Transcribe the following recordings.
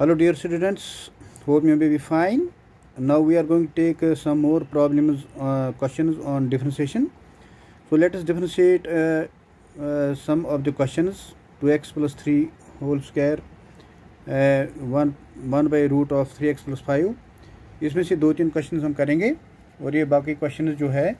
Hello dear students, hope you may be fine. Now we are going to take some more problems, questions on differentiation. So let us differentiate some of the questions. 2x plus 3 whole square, 1 by root of 3x plus 5. इसमें से 2-3 question हम करेंगे और ये बाकी question जो है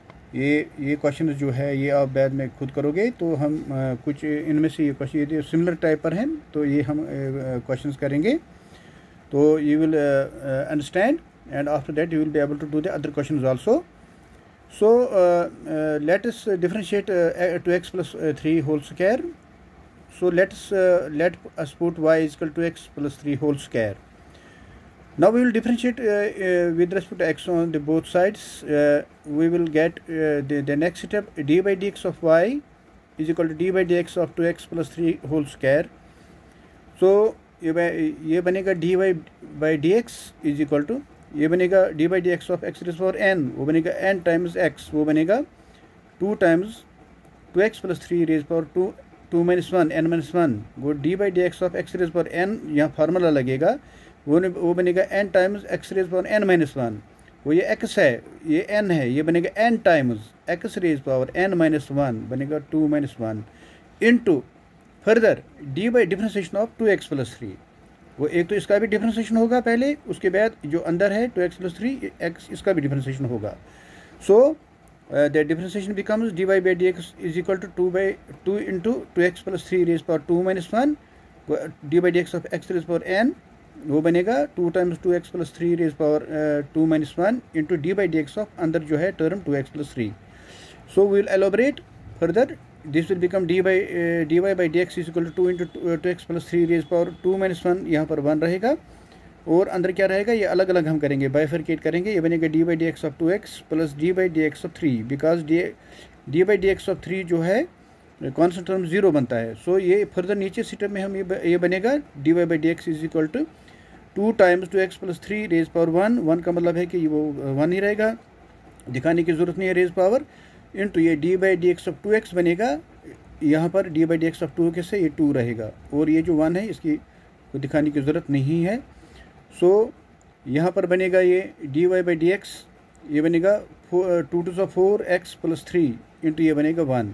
ये क्वेश्चन जो है ये आप बाद में खुद करोगे। तो हम कुछ इनमें से ये क्वेश्चन ये सिमिलर टाइप पर हैं, तो ये हम क्वेश्चंस करेंगे, तो you will understand and after that you will be able to do the other questions also. So let us differentiate 2x plus 3 whole square. So let us put y is equal to x plus 3 whole square. Now we will differentiate with respect to x on the both sides. We will get the next step, d by dx of y is equal to d by dx of 2x plus 3 whole square. So ये बनेगा dy by dx is equal to ये बनेगा d by dx of x raised power n, वो बनेगा n times x, वो बनेगा 2 times 2x plus 3 raised power 2 minus 1 n minus 1, वो d by dx of x raised power n यहाँ formula लगेगा, वो बनेगा n times x raise power n minus 1, वो ये x है ये n है, ये बनेगा n times x raise power n minus 1 बनेगा 2 minus 1 into further d by differentiation of 2x plus 3। वो एक तो इसका भी डिफ्रेंसिएशन होगा पहले, उसके बाद जो अंदर है 2x प्लस 3 x इसका भी डिफ्रेंसिएशन होगा। So the differentiation becomes dy by dx is equal to 2 into 2x plus 3 raise power 2 minus 1, d by d x of x raise power n वो बनेगा 2 times 2x plus 3 raise power 2 minus 1 into d by d x of अंदर जो है term 2x plus 3। So we will elaborate further, this will become d y by d x is equal to 2 into 2x plus 3 raise power 2 minus 1, यहाँ पर 1 रहेगा और अंदर क्या रहेगा, ये अलग अलग हम करेंगे, बाइफरकेट करेंगे। ये बनेगा d by d x of 2x plus d by d x of 3, because d by d x of 3 जो है कॉन्स्टेंट टर्म 0 बनता है। सो ये फर्दर नीचे स्टेप में हम ये बनेगा d y by d x is equal to 2 times 2x plus 3 raise power 1 का मतलब है कि वो 1 ही रहेगा, दिखाने की ज़रूरत नहीं है रेज पावर, इंटू ये d by d x of 2x बनेगा, यहाँ पर d by d x of 2 के से ये 2 रहेगा और ये जो 1 है इसकी को दिखाने की ज़रूरत नहीं है। सो यहाँ पर बनेगा ये d y by d x, ये बनेगा 2 to 4x प्लस 3 इंटू ये बनेगा 1।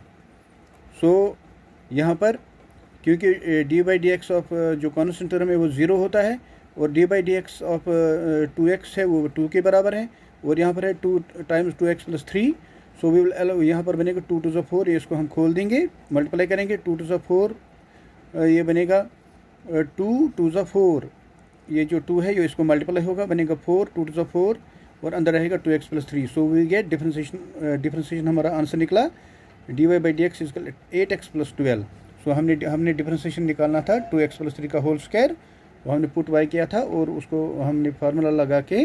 सो यहाँ पर क्योंकि d by d x of जो कॉन्स्टेंट टर्म है वो 0 होता है और d by d x of 2x है वो 2 के बराबर है और यहाँ पर है 2 times 2x plus 3। So we will यहाँ पर बनेगा 2 to 4, ये इसको हम खोल देंगे, मल्टीप्लाई करेंगे 2 to 4, ये बनेगा 2 to 4, ये जो 2 है ये इसको मल्टीप्लाई होगा बनेगा 4 2 to 4 और अंदर रहेगा 2x plus 3। So we get differentiation हमारा आंसर निकला d y by d x is 8x plus 12। So हमने डिफ्रेंसिएशन निकालना था 2x प्लस 3 का होल स्क्वायर, वो हमने पुट y किया था और उसको हमने फार्मूला लगा के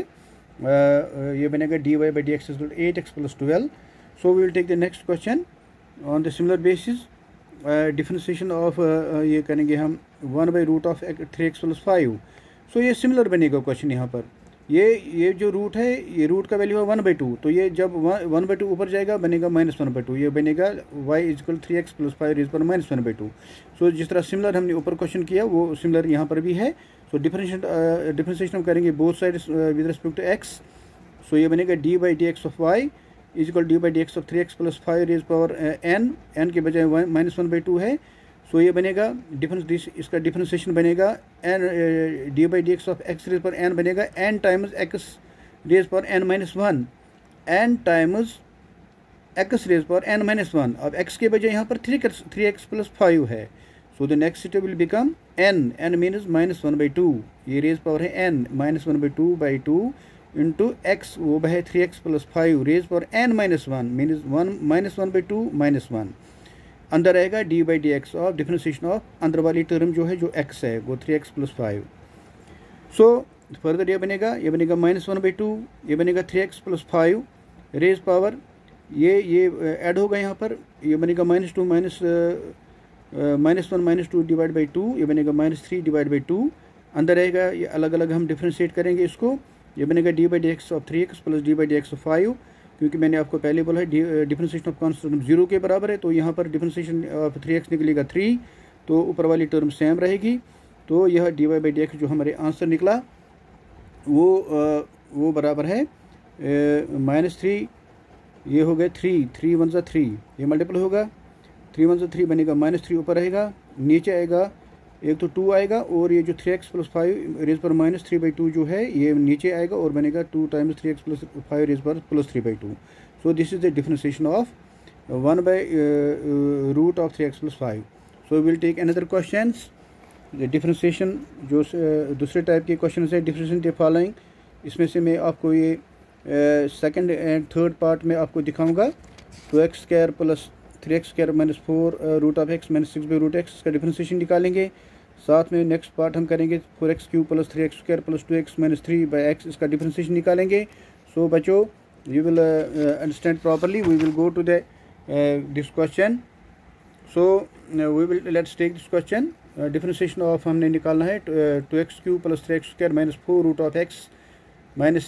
ये बनेगा d y by d x 8x plus 12। So we will take the next question on the similar basis, differentiation of ये करेंगे हम 1 by root of 3x plus 5। So ये सिमिलर बनेगा क्वेश्चन, यहाँ पर ये जो रूट है ये रूट का वैल्यू है 1/2, तो ये जब 1/2 ऊपर जाएगा बनेगा -1/2, ये बनेगा y is equal 3x plus 5 raise पर -1/2। सो जिस तरह सिमिलर हमने ऊपर क्वेश्चन किया वो सिमिलर यहाँ पर भी है। सो डिफरेंशिएशन हम करेंगे both sides with respect to x। So ये बनेगा d by d x of y is equal d by d x of 3x plus 5 raise power n के बजाय -1/2 है। सो ये बनेगा इसका डिफरेंशिएशन बनेगा n d by d x of x raise पर n बनेगा n टाइम्स x रेज पर n minus 1, n times x raise पर n माइनस 1। अब x के बजाय यहाँ पर 3x प्लस 5 है। So the next step will become n minus -1/2, ये रेज पावर है n -1/2/2 इंटू x वो है 3x plus 5 raise power n minus 1 minus 1/2 minus 1, अंदर रहेगा d by d x of differentiation of अंदर वाली टर्म जो है जो x है वो 3x प्लस 5। सो फर्दर ये बनेगा -1/2, ये बनेगा 3x प्लस 5 रेज पावर ये ऐड होगा यहाँ पर, ये बनेगा -2 -1 डिवाइड बाई 2, ये बनेगा -3 डिवाइड बाई 2, अंदर रहेगा ये अलग अलग हम डिफ्रेंशिएट करेंगे इसको, ये बनेगा d by d x of 3x plus d by d x of 5, क्योंकि मैंने आपको पहले बोला है डिफरेंशिएशन ऑफ कॉन्स्टेंट 0 के बराबर है, तो यहाँ पर डिफरेंशिएशन ऑफ 3x निकलेगा 3, तो ऊपर वाली टर्म सेम रहेगी। तो यह d y by d x जो हमारे आंसर निकला वो बराबर है -3, ये हो गया 3, 3 1 3, ये मल्टीपल होगा, 3 1 3 बनेगा -3 ऊपर रहेगा, नीचे आएगा एक तो 2 आएगा, और ये जो 3x + 5 रेज़ पर -3/2 जो है ये नीचे आएगा और बनेगा 2 × 3x + 5 रेज़ पर +3/2। So this is the differentiation of 1/√3x + 5। So will take another questions. Differentiation जो दूसरे टाइप के क्वेश्चन है, डिफरेंशिएशन द फॉलोइंग, इसमें से मैं आपको ये सेकंड एंड थर्ड पार्ट में आपको दिखाऊंगा। 2x² + 3x² - 4√x - 6/√x इसका डिफरेंशिएशन निकालेंगे। साथ में नेक्स्ट पार्ट हम करेंगे 4x³ + 3x² + 2x - 3/x इसका डिफरेंशिएशन निकालेंगे। सो बच्चों, you will understand properly. We will go to the this question. So let's take this question. Differentiation of हमने निकालना है 2x³ + 3x² - 4√x -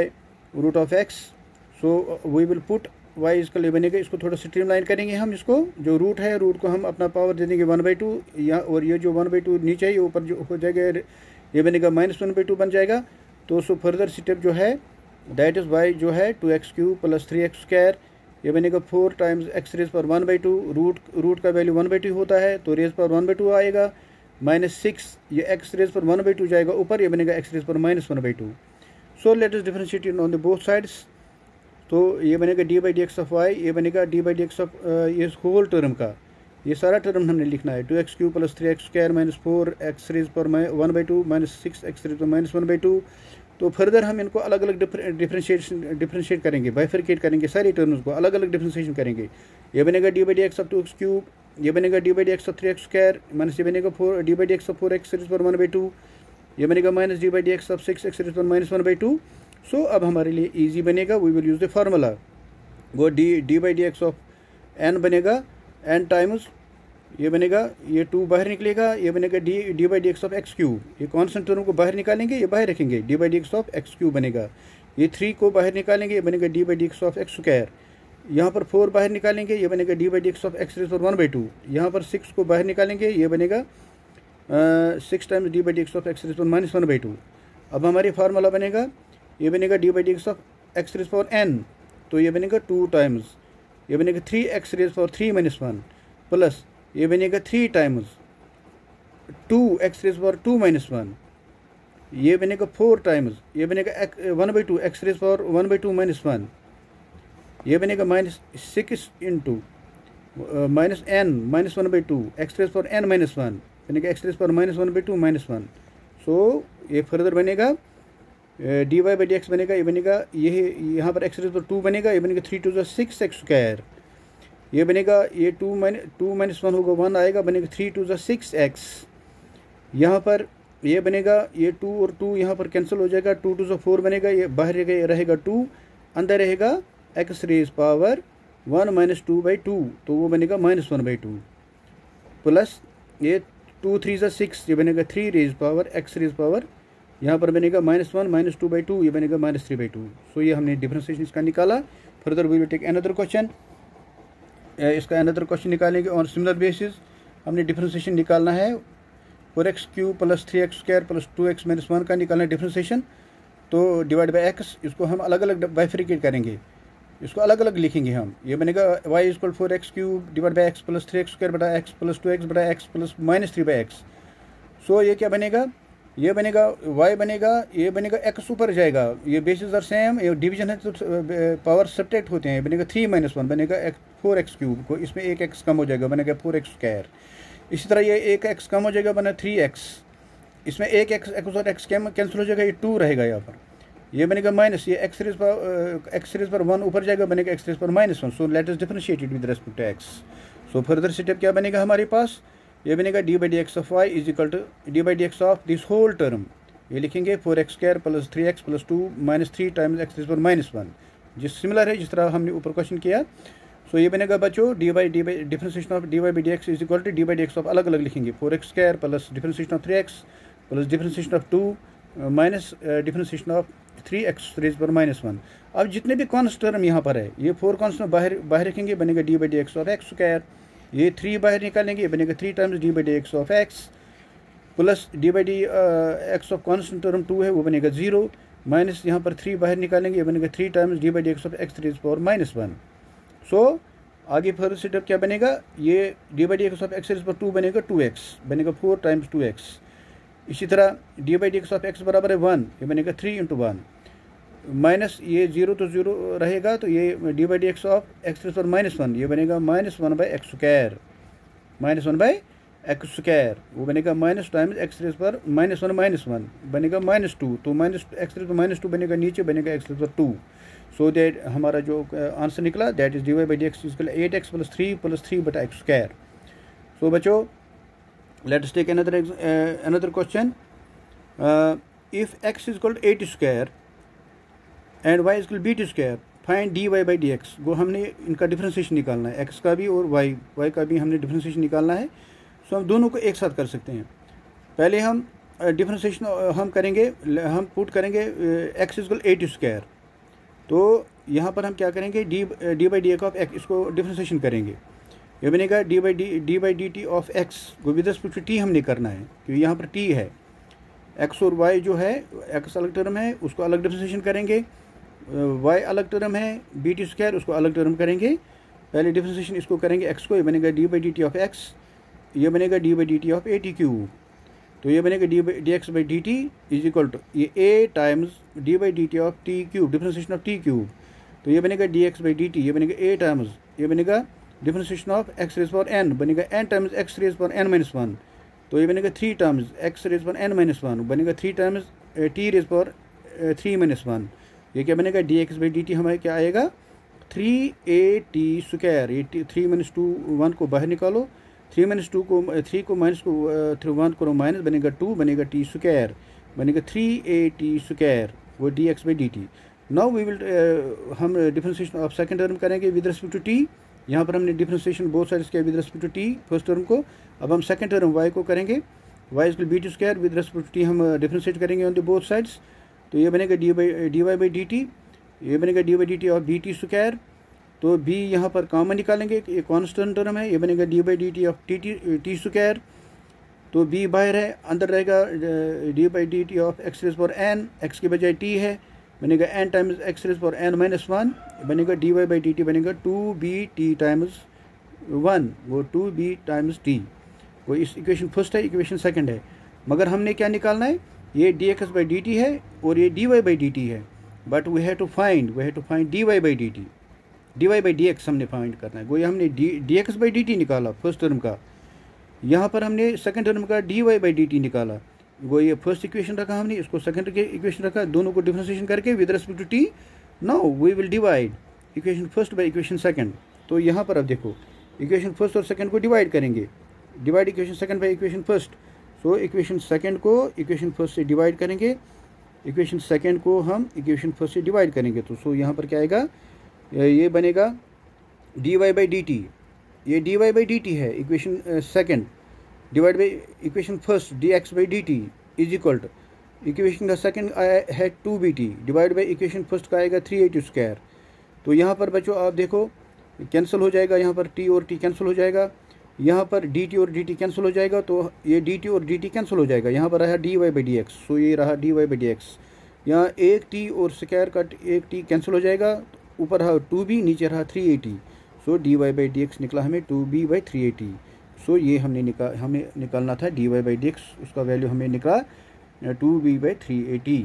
6/√x. So we will put y इसका ले बनेगा, इसको थोड़ा स्ट्रीमलाइन करेंगे हम, इसको जो रूट है रूट को हम अपना पावर दे देंगे 1/2 या, और ये जो 1/2 नीचे है ये ऊपर जो हो जाएगा ये बनेगा -1/2 बन जाएगा। तो सो फर्दर स्टेप जो है दैट इज़ y जो है 2x³ + 3x², ये बनेगा 4 × x रेज़ पर 1/2, रूट का वैल्यू 1/2 होता है तो रेज़ पर 1/2 आएगा, -6 ये x रेज़ पर 1/2 जाएगा ऊपर, ये बनेगा x रेज़ पर -1/2। So let us differentiate on the both sides. तो ये बनेगा d/dx ऑफ y, ये बनेगा d/dx ऑफ ये होल टर्म का, ये सारा टर्म हमने लिखना है 2x³ + 3x² - 4x रेज़ पर 1/2 - 6x रेज़ पर -1/2। तो फर्दर हम इनको अलग अलग डिफरेंशिएट करेंगे, बाइफरकेट करेंगे, सारे टर्म्स को अलग अलग डिफरेंशिएशन करेंगे। ये बनेगा d/dx ऑफ 2x³, ये बनेगा d/dx ऑफ 3x² माइनस ये बनेगा d/dx ऑफ 4x रेज़ पर 1/2, ये बनेगा minus d/dx of 6x rays पर -1/2। सो अब हमारे लिए ईजी बनेगा, we will use the formula. वो d/dx ऑफ n बनेगा n टाइम्स, ये बनेगा ये 2 बाहर निकलेगा, ये बनेगा d/dx ऑफ x³, ये कॉन्स्टेंट टर्म को बाहर निकालेंगे, ये बाहर रखेंगे, d/dx ऑफ x³ बनेगा। ये 3 को बाहर निकालेंगे, ये बनेगा d/dx ऑफ x²। यहाँ पर 4 बाहर निकालेंगे, ये बनेगा d/dx ऑफ x रेज़ पर 1/2। यहाँ पर 6 को बाहर निकालेंगे, ये बनेगा 6 times d/dx of x raise पर -1/2। अब हमारी फार्मूला बनेगा, ये बनेगा d/dx ऑफ x रेज़ पर n, तो ये बनेगा 2 टाइम्स, ये बनेगा 3x रेज़ पर 3 - 1 प्लस ये बनेगा 3 टाइम्स 2x रेज़ पर 2 - 1, ये बनेगा 4 टाइम्स, ये बनेगा 1/2 x रेज़ पर 1/2 - 1, ये बनेगा -6 इंटू -n -1/2 x रेज़ पर n - 1 बनेगा x रेज़ पर -1/2 - 1। सो ये फर्दर बनेगा dy/dx बनेगा, ये बनेगा ये यहाँ पर x रेज़ पर 2 बनेगा, ये बनेगा 3 × 6x², ये बनेगा ये 2 - 1 होगा 1 आएगा, बनेगा 3 × 6x। यहाँ पर ये बनेगा ये 2 और 2 यहाँ पर कैंसिल हो जाएगा, 2 × 4 बनेगा, ये बाहर रहेगा 2, अंदर रहेगा x रेज़ पावर 1 - 2/2, तो वो बनेगा -1/2 प्लस ये 2 × 3 = 6, ये बनेगा 3 raise power x raise power, यहाँ पर बनेगा -1 - 2/2, ये बनेगा -3/2। सो ये हमने डिफरेंशिएशन इसका निकाला। Further we will take another question, इसका अनदर क्वेश्चन निकालेंगे और सिमिलर बेसिस हमने डिफरेंशिएशन निकालना है 4x³ + 3x² + 2x - 1 का निकालना है डिफरेंशिएशन। तो डिवाइड बाय x, इसको हम अलग अलग बाइफरकेट करेंगे, इसको अलग अलग लिखेंगे हम। ये बनेगा y = 4x³ divide by x + 3x² x + 2x x + -3/x। सो ये क्या बनेगा, ये बनेगा y बनेगा, ये बनेगा x ऊपर जाएगा, ये बेसिस आर सेम, ये डिवीजन है तो पावर सब्ट्रैक्ट होते हैं, बनेगा 3 - 1 बनेगा 4x³ को, इसमें एक x कम हो जाएगा, बनेगा 4x²। इसी तरह ये एक x कम हो जाएगा, बना 3x, इसमें एक x और x कैंसिल हो जाएगा, ये 2 रहेगा यहाँ पर, ये बनेगा माइनस, ये x रेज़ पर 1 ऊपर जाएगा, बनेगा x रेज़ पर -1। So let us differentiate it with respect to x। So further step क्या बनेगा हमारे पास, ये बनेगा d/dx of y = d/dx of this whole term, ये लिखेंगे 4x² + 3x + 2 - 3 times x raise पर -1, जिस सिमिलर है जिस तरह हमने ऊपर क्वेश्चन किया। सो ये बनेगा बच्चों differentiation of dy/dx = d/dx of अलग अलग लिखेंगे 4x² plus differentiation of 3x plus differentiation of 2 minus differentiation of 3x raise पर -1। अब जितने भी कॉन्स्ट टर्म यहाँ पर है, ये 4 कॉन्स्ट बाहर रखेंगे, बनेगा d/dx ऑफ x², ये 3 बाहर निकालेंगे, ये बनेगा 3 times d/dx of x, plus d by d x of constant term 2 है वो बनेगा 0, माइनस यहाँ पर 3 बाहर निकालेंगे, ये बनेगा 3 times d by d x of x raise power -1। So आगे फर्दर स्टेप क्या बनेगा, ये d by d x of x raise power 2 बनेगा 2x, बनेगा 4 टाइम्स 2x। इसी तरह d by d x of x बराबर है 1, ये बनेगा 3 × 1, माइनस ये 0 तो 0 रहेगा, तो ये d by d x of x raise power -1 ये बनेगा -1/x², -1/x², वो बनेगा माइनस टाइम्स एक्स रेज़ पर -1 बनेगा -2, तो माइनस एक्स रेज़ पर -2 बनेगा, नीचे बनेगा एक्स रेज़ पर 2। सो दैट हमारा जो आंसर निकला that is d y by d x equal 8x + 3 + 3/x²। So बच्चों let us take another question. If x is equal to 80² and y is equal to b² find dy by d x. वो हमने इनका differentiation निकालना है, x का भी और y का भी हमने डिफ्रेंशिएशन निकालना है। सो हम दोनों को एक साथ कर सकते हैं। पहले हम डिफ्रेंशिएशन हम करेंगे, हम पुट करेंगे x इज इक्वल 80², तो यहाँ पर हम क्या करेंगे d by d x of x, इसको डिफ्रेंशिएशन करेंगे, ये बनेगा d by d t of x को विद रिस्पेक्ट टू टी हमने करना है, क्योंकि यहाँ पर टी है, एक्स और वाई जो है एक्स अलग टर्म है उसको अलग डिफ्रेंशिएशन करेंगे, वाई अलग टर्म है b² उसको अलग टर्म करेंगे। पहले डिफ्रेंशिएशन इसको करेंगे एक्स को, ये बनेगा d by d t of x, ये बनेगा d by d t of a/t³, तो ये बनेगा d x by d t is equal to ये a times d by d t of t³, differentiation of t³, तो ये बनेगा d x by d t, ये बनेगा a टाइम्स, ये बनेगा differentiation of x raise power n, बनेगा n times x raise power n-1, तो ये बनेगा 3 times x raise power n-1, बनेगा 3 टाइम्स t रेज़ पावर 3-1, ये क्या बनेगा d x by d t हमारे क्या आएगा 3at², ये 3-2 को बाहर निकालो, 3 को माइनस को 1 करो माइनस, बनेगा 2, बनेगा t², बनेगा 3at², वो d x by d t. Now we will हम डिफ्रेंशिएशन ऑफ सेकंड टर्म करेंगे विद रिस्पेक्ट टू टी। यहाँ पर हमने डिफ्रेंशिएशन बोथ साइड्स किया with respect to t first term को, अब हम सेकंड टर्म y को करेंगे, y equal b² with respect to t हम डिफ्रेंशिएट करेंगे ऑन द बोथ साइड्स, तो ये बनेगा d y by d t, ये बनेगा d by d t of bt², तो b यहाँ पर कॉमन निकालेंगे, ये कॉन्स्टेंट टर्म है, ये बनेगा d by d t of t², तो b बाहर है, अंदर रहेगा d by d t of x raise power n, x के बजाय t है, बनेगा n times x raise power n-1, बनेगा d y by d t बनेगा 2bt टाइम्स 1, वो 2b टाइम्स t, वो इस इक्वेशन फर्स्ट है, इक्वेशन सेकंड है। मगर हमने क्या निकालना है, ये d x by d t है और ये d y by d t है, but we have to find d y by d t, d y by d x हमने फाइंड करना है। वो ये हमने d x by d t निकाला फर्स्ट टर्म का, यहाँ पर हमने सेकंड टर्म का d y by d t निकाला, वो ये फर्स्ट इक्वेशन रखा हमने, इसको सेकंड के इक्वेशन रखा, दोनों को डिफ्रेंशिएशन करके with respect to t. Now we will divide equation first by equation second. तो यहाँ पर अब देखो इक्वेशन फर्स्ट और सेकंड को डिवाइड करेंगे, divide equation second by equation first. So equation second को इक्वेशन फर्स्ट से डिवाइड करेंगे, इक्वेशन सेकंड को हम इक्वेशन फर्स्ट से डिवाइड करेंगे, तो सो यहाँ पर क्या आएगा, ये बनेगा d y by d t, ये d y by d t है equation second, divide by equation first d x by d t is equal to equation का सेकंड है 2bt, divide by equation first का आएगा 3at²। तो यहाँ पर बच्चों आप देखो कैंसिल हो जाएगा, यहाँ पर t और t कैंसिल हो जाएगा, यहाँ पर dt और dt कैंसिल हो जाएगा, तो ये dt और dt कैंसिल हो जाएगा, यहाँ पर रहा dy by d x, so ये रहा dy बाई डी एक्स, यहाँ एक t और स्क्वायर का एक t कैंसिल हो जाएगा, ऊपर रहा 2b, नीचे रहा 3at, so dy by d x निकला हमें 2b बाई 3at। सो ये हमें निकालना था dy बाई डी एक्स, उसका वैल्यू हमें निकला 2b बाई 3at।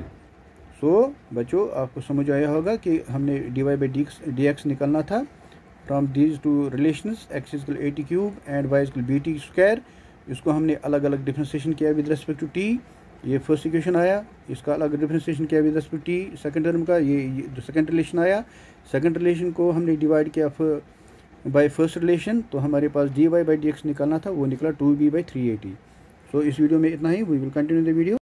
सो बच्चों आपको समझ आया होगा कि हमने dy बाई डी एक्स निकालना था from these two relations, x equal a/³ and y equal bt²। इसको हमने अलग अलग डिफ्रेंशिएशन किया विद रिस्पेक्ट टू t, ये फर्स्ट इक्वेशन आया, इसका अलग डिफ्रेंशिएशन किया with respect to t second term का, ये सेकंड रिलेशन आया, सेकंड रिलेशन को हमने डिवाइड किया बाय फर्स्ट रिलेशन, तो हमारे पास dy बाई डी एक्स निकालना था, वो निकला 2b बाई 3at। सो इस वीडियो में इतना ही, we will continue the video.